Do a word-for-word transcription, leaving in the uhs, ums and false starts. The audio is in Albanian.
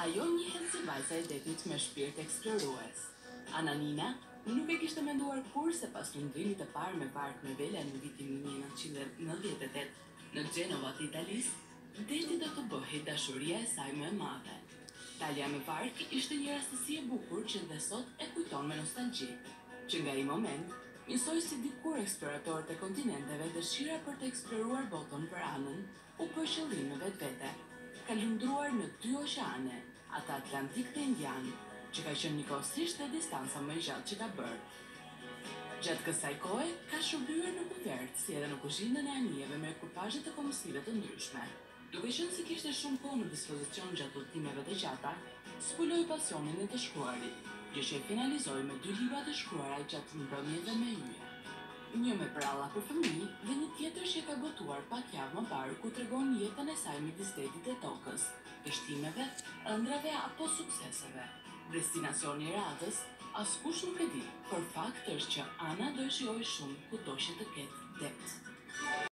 Ajo njihet si vajza e detit me shpirt eksplorues. Ananina nuk e kishte menduar kur se pas lundrimit të parë me bark me vele në vitin mille nëntëqind e nëntëdhjetë e tetë në Gjenova të Italisë, deti do të bëhej dashuria e saj më e madhe. Talja me bark ishte një rastësi e bukur që dhe sot e kujton me nostalgji, që nga ai moment, njësoj si dikur eksploratorët e kontinenteve dëshira për të eksploruar botën për anën u bë qëllim me vetvete. Ka lundruar në dy oqeane, ata Atlantik dhe Indian, që ka qenë njëkohësisht e distanca më e gjatë që ka bërë. Gjatë kësaj kohe, ka shërbyer në kuvert, si edhe në kuzhinën e anijeve me ekipazhe të komosive të ndryshme. Duke qenë se kishte shumë kohë në dispozicion gjatë udhëtimeve të gjata, zbuloi pasionin e të shkruarit, gjë që e finalizoi me dy libra të shkruara gjatë mbrëmjeve me hyje. Një me pralla për fëmijë dhe një tjetër që ka botuar pak javë më parë ku tregon jetën e saj midis detit e tokës, dështimeve, ëndrave apo sukseseve. Destinacioni i radhës, askush nuk e di, por fakt është që Ana do e shijojë shumë kudo që të ketë det.